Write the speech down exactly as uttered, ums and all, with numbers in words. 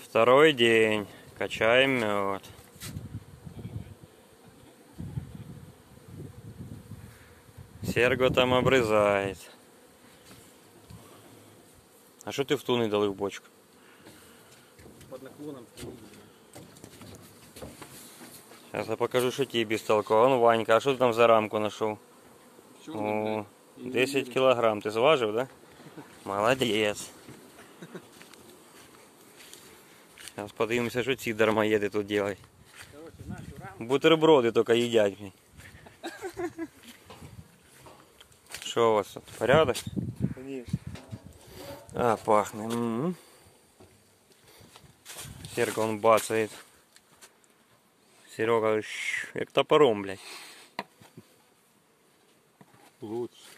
Второй день. Качаем мед. Серго там обрезает. А что ты в туны дали в бочку? Под наклоном. Сейчас я покажу, что тебе бестолково. Вон, Ванька, а что ты там за рамку нашел? О, десять килограмм. Ты зважил, да? Молодец. Сейчас подивимося, що ці дармоєди тут делают. Бутерброди только едят. Что у вас тут? Порядок? Конечно. А, пахнет. М-м-м. Серга он бацает. Серега, как топором, блядь. Лучше.